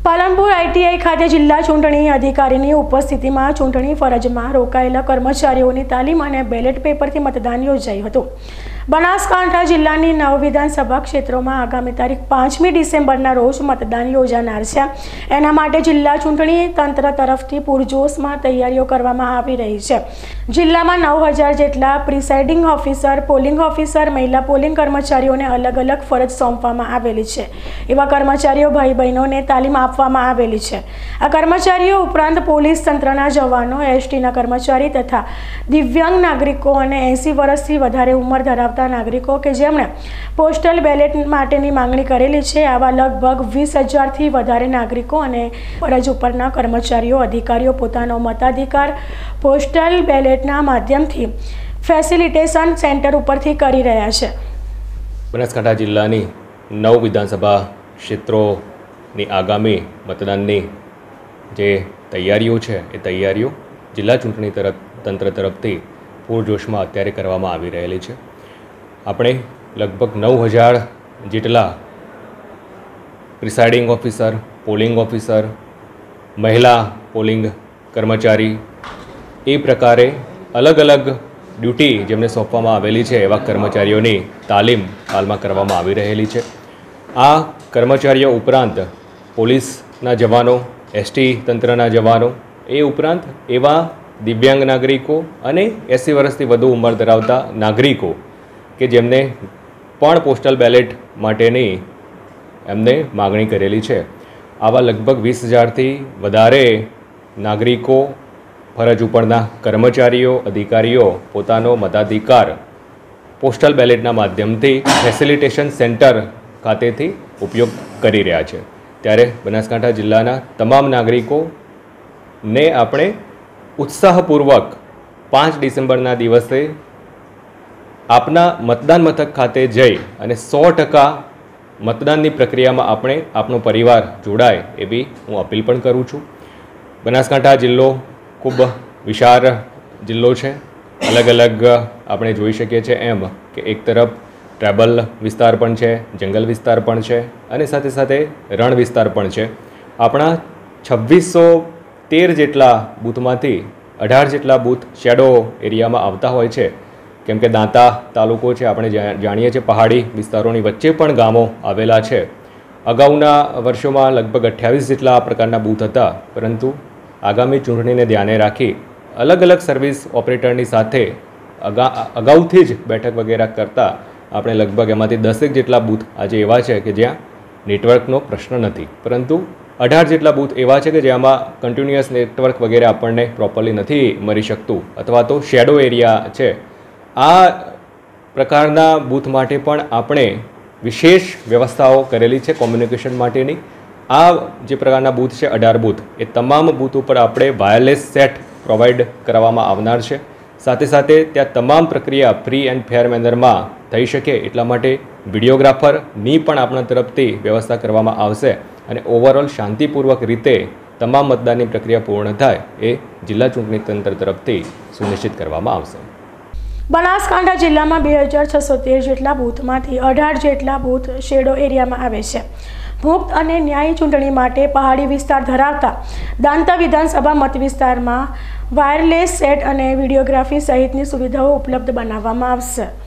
Palanpur ITI ખાતે જિલ્લા ચૂંટણી અધિકારીની ઉપસ્થિતિમાં ચૂંટણી ફરજમાં રોકાયેલા કર્મચારીઓની તાલીમ અને બેલેટ પેપરથી મતદાન યોજાયું હતું। બનાસકાંઠા જિલ્લાની 9 વિધાનસભા ક્ષેત્રોમાં આગામી તારીખ 5મી ડિસેમ્બરના રોજ મતદાન યોજાનાર છે। એના માટે જિલ્લા ચૂંટણી તંત્ર તરફથી પૂરજોશમાં તૈયારીઓ કરવામાં આવી રહી છે। જિલ્લામાં 9000 જેટલા પ્રિસાઇડિંગ ઓફિસર, પોલિંગ ઓફિસર, મહિલા પોલિંગ કર્મચારીઓને અલગ અલગ ફરજ સોંપવામાં આવેલી છે। એવા કર્મચારીઓ ભાઈ બહેનોને તાલીમ આપવામાં આવેલી છે। આ કર્મચારીઓ ઉપરાંત પોલીસ તંત્રના જવાનો, એસટીના કર્મચારી તથા દિવ્યાંગ નાગરિકો અને 80 વર્ષથી વધારે ઉંમર ધરાવતા નાગરિકો કે જેમણે પોસ્ટલ બેલેટ માટેની માંગણી કરેલી છે, આવા લગભગ 20,000થી વધારે નાગરિકો અને ફરજ ઉપરના કર્મચારીઓ, અધિકારીઓ પોતાનો મતાધિકાર પોસ્ટલ બેલેટના માધ્યમથી ફેસિલિટેશન સેન્ટર ઉપરથી કરી રહ્યા છે। બનાસકાંઠા જિલ્લાની 9 વિધાનસભા ક્ષેત્રોની આગામી મતદાનની જે તૈયારીઓ છે એ તૈયારીઓ જિલ્લા ચૂંટણી તંત્ર તરફથી પૂરજોશમાં અત્યારે કરવામાં આવી રહેલી છે। આપણે લગભગ 9000 જેટલા પ્રિસાઇડિંગ ઓફિસર, પોલિંગ ઓફિસર, મહિલા પોલિંગ કર્મચારી એ પ્રકારે અલગ અલગ ડ્યુટી જેમને સોંપવામાં આવેલી છે એવા કર્મચારીઓની તાલીમ હાલમાં કરવામાં આવી રહેલી છે। આ કર્મચારીઓ ઉપરાંત પોલીસના જવાનો, એસટી તંત્રના જવાનો એ ઉપરાંત એવા દિવ્યાંગ નાગરિકો અને 80 વર્ષથી વધુ ઉંમર ધરાવતા નાગરિકો કે જેમને પણ પોસ્ટલ બેલેટ માટેની એમને માગણી કરેલી છે, આવા લગભગ 20,000થી વધારે નાગરિકો, ફરજ ઉપરના કર્મચારીઓ, અધિકારીઓ પોતાનો મતાધિકાર પોસ્ટલ બેલેટના માધ્યમથી ફેસિલિટેશન સેન્ટર ખાતેથી ઉપયોગ કરી રહ્યા છે। ત્યારે બનાસકાંઠા જિલ્લાના તમામ નાગરિકોને આપણે ઉત્સાહપૂર્વક 5 ડિસેમ્બરના દિવસે આપના મતદાન મથક ખાતે જઈ અને 100% મતદાનની પ્રક્રિયામાં આપણે આપનો પરિવાર જોડાય એવી હું અપીલ પણ કરું છું। બનાસકાંઠા જિલ્લો ખૂબ વિશાળ જિલ્લો છે। અલગ અલગ આપણે જોઈ શકીએ છીએ એમ કે એક તરફ ટ્રાઇબલ વિસ્તાર પણ છે, જંગલ વિસ્તાર પણ છે અને સાથે સાથે રણ વિસ્તાર પણ છે। આપણા 2613 જેટલા બૂથમાંથી 18 જેટલા બૂથ શેડો એરિયામાં આવતા હોય છે, કેમ કે દાંતા તાલુકો છે, આપણે જાણીએ છીએ પહાડી વિસ્તારોની વચ્ચે પણ ગામો આવેલા છે। અગાઉના વર્ષોમાં લગભગ 28 જેટલા આ પ્રકારના બૂથ હતા, પરંતુ આગામી ચૂંટણીને ધ્યાને રાખી અલગ અલગ સર્વિસ ઓપરેટરની સાથે અગાઉથી જ બેઠક વગેરે કરતાં આપણે લગભગ એમાંથી 10 જેટલા બૂથ આજે એવા છે કે જ્યાં નેટવર્કનો પ્રશ્ન નથી, પરંતુ 18 જેટલા બૂથ એવા છે કે જેમાં કન્ટિન્યુઅસ નેટવર્ક વગેરે આપણને પ્રોપરલી નથી મળી શકતું અથવા તો શેડો એરિયા છે। આ પ્રકારના બૂથ માટે પણ આપણે વિશેષ વ્યવસ્થાઓ કરેલી છે કોમ્યુનિકેશન માટેની। આ જે પ્રકારના બૂથ છે 18 બૂથ, એ તમામ બૂથ ઉપર આપણે વાયરલેસ સેટ પ્રોવાઈડ કરવામાં આવનાર છે। સાથે સાથે ત્યાં તમામ પ્રક્રિયા ફ્રી એન્ડ ફેર મેનરમાં થઈ શકે એટલા માટે વિડીયોગ્રાફરની પણ આપણા તરફથી વ્યવસ્થા કરવામાં આવશે અને ઓવરઓલ શાંતિપૂર્વક રીતે તમામ મતદાનની પ્રક્રિયા પૂર્ણ થાય એ જિલ્લા ચૂંટણી તંત્ર તરફથી સુનિશ્ચિત કરવામાં આવશે। બનાસકાંઠા જિલ્લામાં 2613 જેટલા બૂથમાંથી 18 જેટલા બૂથ શેડો એરિયામાં આવે છે। મુક્ત અને ન્યાયી ચૂંટણી માટે પહાડી વિસ્તાર ધરાવતા દાંતા વિધાનસભા મત વિસ્તારમાં વાયરલેસ સેટ અને વિડીયોગ્રાફી સહિતની સુવિધાઓ ઉપલબ્ધ બનાવવામાં આવશે।